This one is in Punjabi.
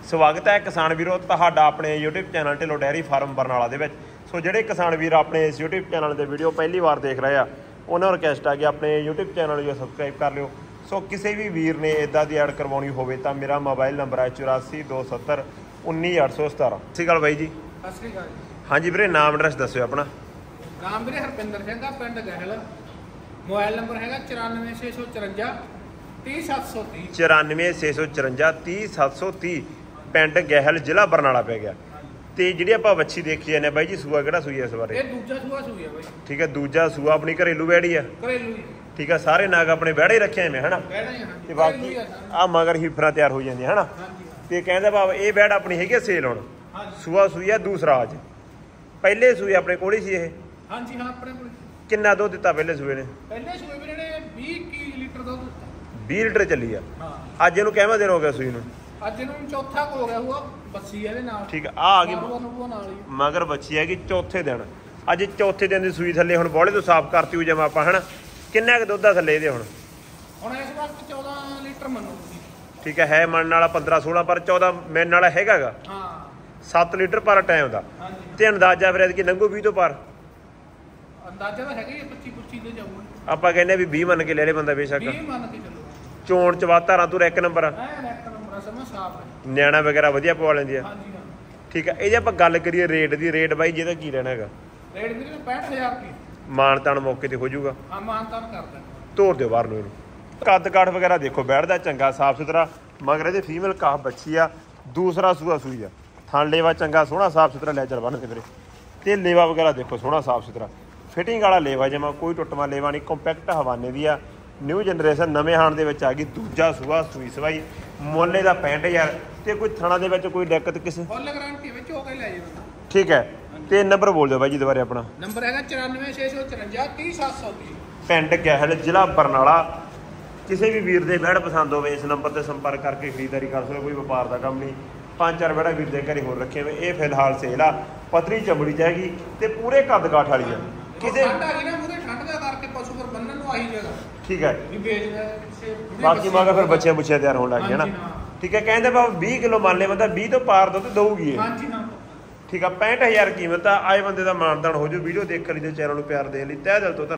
ਸਵਾਗਤ ਹੈ ਕਿਸਾਨ ਵੀਰੋ ਤੁਹਾਡਾ ਆਪਣੇ YouTube channel Dhillon dairy farm Barnala ਦੇ ਵਿੱਚ। ਸੋ ਜਿਹੜੇ ਕਿਸਾਨ ਵੀਰ ਆਪਣੇ ਇਸ YouTube ਚੈਨਲ ਦੇ ਵੀਡੀਓ ਪਹਿਲੀ ਵਾਰ ਦੇਖ ਰਹੇ ਆ ਉਹਨਾਂ ਨੂੰ ਰਿਕਵੈਸਟ ਆ ਕਿ ਆਪਣੇ YouTube ਚੈਨਲ ਨੂੰ ਸਬਸਕ੍ਰਾਈਬ ਕਰ ਲਿਓ। ਸੋ ਕਿਸੇ ਵੀ ਵੀਰ ਨੇ ਇਦਾਂ ਦੀ ਐਡ ਕਰਵਾਉਣੀ ਹੋਵੇ ਤਾਂ ਮੇਰਾ ਮੋਬਾਈਲ ਨੰਬਰ ਹੈ 84 270 19817। ਸਤਿ ਸ਼੍ਰੀ ਅਕਾਲ ਬਾਈ ਜੀ। ਸਤਿ ਸ਼੍ਰੀ ਅਕਾਲ ਜੀ। ਹਾਂਜੀ ਵੀਰੇ, ਨਾਮ ਐਡਰੈਸ ਦੱਸਿਓ ਆਪਣਾ। ਨਾਮ ਵੀਰੇ ਹਰਪਿੰਦਰ ਸਿੰਘ ਆ, ਪਿੰਡ ਗਹਿਲ। ਮੋਬਾਈਲ ਨੰਬਰ ਹੈਗਾ 94654 30730 94654 30730। ਪਿੰਡ ਗਹਿਲ, ਜ਼ਿਲ੍ਹਾ ਬਰਨਾਲਾ ਪੈ ਗਿਆ। ਤੇ ਜਿਹੜੀ ਆਪਾਂ ਵੱਛੀ ਦੇਖੀ ਜਾਂਦੇ ਬਾਈ ਜੀ, ਸੂਆ ਕਿਹੜਾ ਸੂਈ ਇਸ ਬਾਰੇ? ਇਹ ਦੂਜਾ ਸੂਆ ਸੂਈ ਆ ਬਾਈ। ਠੀਕ ਹੈ, ਦੂਜਾ ਸੂਆ। ਆਪਣੀ ਘਰੇਲੂ ਵੈੜੀ ਆ? ਘਰੇਲੂ ਹੀ। ਠੀਕ ਹੈ, ਸਾਰੇ ਨਾਗ ਆਪਣੇ ਵਿਹੜੇ ਹੀ ਰੱਖੇ ਐਵੇਂ ਹਨਾ? ਬੈੜਾ ਹੀ। ਹਾਂਜੀ। ਤੇ ਬਾਕੀ ਆ ਮਗਰ ਹੀਫਰਾਂ ਤਿਆਰ ਹੋ ਜਾਂਦੀਆਂ ਹਨਾ? ਹਾਂਜੀ। ਤੇ ਕਹਿੰਦਾ ਬਾਬਾ ਇਹ ਵੈੜ ਆਪਣੀ ਹੈਗੀ ਸੇਲ ਹੁਣ? ਹਾਂਜੀ। ਸੂਆ ਸੂਈ ਆ ਦੂਸਰਾ ਅੱਜ। ਪਹਿਲੇ ਸੂਈ ਆਪਣੇ ਕੋਲ ਹੀ ਸੀ ਇਹ? ਹਾਂਜੀ ਹਾਂ, ਆਪਣੇ ਕੋਲ। ਕਿੰਨਾ ਦੁੱਧ ਦਿੱਤਾ ਪਹਿਲੇ ਸੂਏ ਨੇ? ਪਹਿਲੇ ਸੂਏ ਵੀਰੇ ਨੇ 20 ਲੀਟਰ ਦੁੱਧ ਦਿੱਤਾ। 20 ਲੀਟਰ ਚੱਲੀ ਆ। ਹਾਂ। ਅੱਜ ਇਹਨੂੰ ਕਿੰਨਾ ਦਿਨ ਹੋ ਗਿਆ ਸੂਈ ਨੂੰ? ਅੱਜ ਇਹਨੂੰ ਚੌਥਾ ਹੋ ਗਿਆ ਹੋਊਗਾ, ਬੱਸੀ ਇਹਦੇ ਨਾਲ। ਠੀਕ ਆ ਗਈ ਨਾਲ ਹੀ ਮਗਰ ਬੱਚੀ ਹੈਗੀ ਚੌਥੇ ਦਿਨ। ਅੱਜ ਚੌਥੇ ਦਿਨ ਦੀ ਸੂਈ ਥੱਲੇ ਹੁਣ ਬੋਲੇ ਤੋਂ ਸਾਫ਼ ਕਰਤੀ ਹੋ ਜਾਵਾਂ ਆਪਾਂ ਹਨਾ? ਕਿੰਨਾ ਕੁ ਦੁੱਧ ਆ ਥੱਲੇ ਇਹਦੇ ਹੁਣ? ਹੁਣ ਇਸ ਵਕਤ 14 ਲੀਟਰ ਮੰਨੂਗੀ। ਠੀਕ ਹੈ ਮੰਨਣ ਵਾਲਾ 15-16 ਪਰ 14 ਮਿਲਣ ਵਾਲਾ ਹੈਗਾਗਾ। ਹਾਂ। 7 ਲੀਟਰ ਪਰ ਟਾਈਮ ਦਾ। ਹਾਂਜੀ। ਤੇ ਅੰਦਾਜ਼ਾ ਫਿਰ ਐਤਕੀ ਲੰਘੂ 20 ਤੋਂ ਪਰ? ਅੰਦਾਜ਼ਾ ਤਾਂ ਹੈਗਾ ਹੀ 25-25 ਦੇ ਜਾਊਗਾ। ਆਪਾਂ ਕਹਿੰਦੇ ਵੀ 20 ਮੰਨ ਕੇ ਲੈ ਲੈ ਬੰਦਾ ਬੇਸ਼ੱਕ। 20 ਮੰਨ ਕੇ ਚੱਲੋ। ਚੋਣ ਚਵਾ ਧਾਰਾਂ ਤੋਂ ਇੱਕ ਨੰਬਰ ਆ। ਇੱਕ ਨੰਬਰ ਸਮਾਂ ਸਾਫ ਹੈ। ਨਿਆਣਾ ਵਗੈਰਾ ਵਧੀਆ ਪਵਾ ਲੈਂਦੀ ਆ। ਹਾਂਜੀ ਹਾਂ। ਠੀਕ ਹੈ, ਇਹ ਜੇ ਆਪਾਂ ਗੱਲ ਕਰੀਏ ਰੇਟ ਦੀ, ਰੇਟ ਬਾਈ ਜਿਹਦਾ ਕੀ ਰਹਿਣਾ ਹੈਗਾ? ਰੇਟ ਵੀਰੇ 65000 ਰੁਪਏ। ਮਾਨ ਤਾਨ ਮੌਕੇ ਤੇ ਹੋ ਜਾਊਗਾ? ਹਾਂ, ਮਾਨ ਤਾਨ ਕਰਦਾ। ਤੋਰ ਦਿਓ ਬਾਹਰ ਨੂੰ ਇਹਨੂੰ। ਕੱਦ ਕਾਠ ਵਗੈਰਾ ਦੇਖੋ, ਬੈਠਦਾ ਚੰਗਾ ਸਾਫ ਸੁਥਰਾ। ਮਗਰ ਇਹਦੇ ਫੀਮੇਲ ਕਾਫ ਬੱਚੀ ਆ, ਦੂਸਰਾ ਸੂਆ ਸੂਈ ਆ। ਥਣ ਲੇਵਾ ਚੰਗਾ ਸੋਹਣਾ ਸਾਫ ਸੁਥਰਾ ਲੈ ਚੱਲ ਬੰਨ ਤੇ ਵੀਰੇ। ਤੇ ਲੇਵਾ ਵਗੈਰਾ ਦੇਖੋ ਸੋਹਣਾ ਸਾਫ ਸੁਥਰਾ, ਫਿਟਿੰਗ ਵਾਲਾ ਲੇਵਾ ਜਮਾ, ਕੋਈ ਟੁੱਟਵਾ ਲੇਵਾ ਨਹੀਂ। ਕੰਪੈਕਟ ਹਵਾਨੇ ਦੀ ਆ, ਨਿਊ ਜਨਰੇਸ਼ਨ ਨਵੇਂ ਹਾਣ ਦੇ ਵਿੱਚ ਆ ਗਈ। ਦੂਜਾ ਸੂਆ ਸੂਈ ਸਵਾਈ, ਮੁੱਲੇ ਦਾ 65000। ਤੇ ਕੋਈ ਥਣਾ ਦੇ ਵਿੱਚ ਕੋਈ ਦਿੱਕਤ ਕਿਸੇ? ਫੁੱਲ ਗਾਰੰਟੀ ਵਿੱਚ ਹੋ ਕੇ ਲੈ ਜੇ ਬੰਦਾ। ਠੀਕ ਹੈ। ਤੇ ਨੰਬਰ ਬੋਲ ਦਿਓ ਬਾਈ ਜੀ ਦੁਬਾਰੇ ਆਪਣਾ। ਨੰਬਰ ਹੈਗਾ 94654 30730। ਪਿੰਡ ਗਹਿਲ, ਜ਼ਿਲ੍ਹਾ ਬਰਨਾਲਾ। ਕਿਸੇ ਵੀ ਵੀਰ ਦੇ ਬੈੜ ਪਸੰਦ ਹੋਵੇ ਇਸ ਨੰਬਰ ਤੇ ਸੰਪਰਕ ਕਰਕੇ ਖਰੀਦਦਾਰੀ ਕਰ ਸਕਦੇ। ਕੋਈ ਵਪਾਰ ਦਾ ਕੰਮ ਨਹੀਂ। 5-4 ਬੈੜਾ ਵੀਰ ਦੇ ਘਰੇ ਹੋਰ ਰੱਖੇ ਹੋਏ। ਇਹ ਫਿਲਹਾਲ ਸੇਲ ਆ। ਪਤਲੀ ਚਮੜੀ ਚ ਹੈਗੀ ਤੇ ਪੂਰੇ ਕੱਦ ਕਾਠ ਵਾਲੀ ਆ। ਕਿਸੇ ਠੰਡ ਆ ਗਈ ਨਾ, ਮੂਰੇ ਠੰਡ ਦਾ ਕਰਕੇ ਪਸ਼ੂ ਪਰ ਬੰਨਣ ਨੂੰ ਆਹੀ ਜਗ੍ਹਾ। ਠੀਕ ਹੈ। ਵੀ ਵੇਚਦਾ ਬਾਕੀ ਮਗਰ ਫਿਰ ਬੱਚੇ ਬੁੱਚੇ ਤਿਆਰ ਹੋਣ ਲੱਗ ਗਏ ਨਾ? ਠੀਕ ਹੈ। ਕਹਿੰਦੇ ਬਾਬਾ 20 ਕਿਲੋ ਮੰਨ ਲੈ ਬੰਦਾ, 20 ਤੋਂ ਪਾਰ ਦੁੱਧ ਦਊਗੀ ਇਹ? ਹਾਂਜੀ ਹਾਂ। ਠੀਕ ਆ, 65000 ਕੀਮਤ ਆ। ਆਏ ਬੰਦੇ ਦਾ ਮਾਨਦਾਨ ਹੋ ਜੂ। ਵੀਡੀਓ ਦੇਖਣ ਲਈ ਤੇ ਚੈਨਲ ਨੂੰ ਪਿਆਰ ਦੇਣ ਲਈ ਤਹਿ ਦਿਲ ਤੋਂ